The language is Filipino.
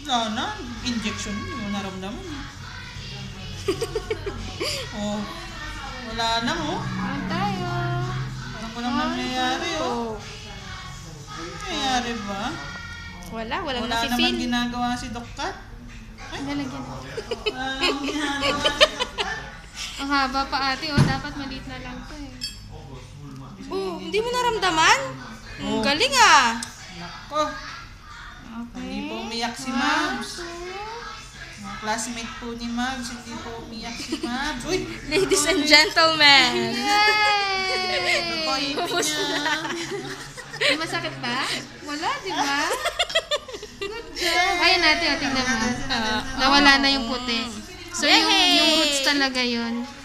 Wala na. Injection. Hindi mo naramdaman. Oh. Wala na mo. Ano tayo? Parang walang nangyayari oh. Nangyayari ba? Walang Wala nafe-feel. naman ginagawa si Dokkat. Lalagyan. Wala naman ginagawa si Dokkat. Ang haba pa ate, oh. Dapat maliit na lang to eh. Oh, hindi mo naramdaman? Oh. Galing ah. Nako. Hindi po umiyak si Mabs. Mga classmate po ni Mabs, hindi po umiyak si Mabs. Uy! Ladies and gentlemen. Ano po ipin niya? May masakit ba? Wala, di ba? Good job. Ayun natin, tingnan mo. Nawala na yung puti. So, yung roots talaga yun.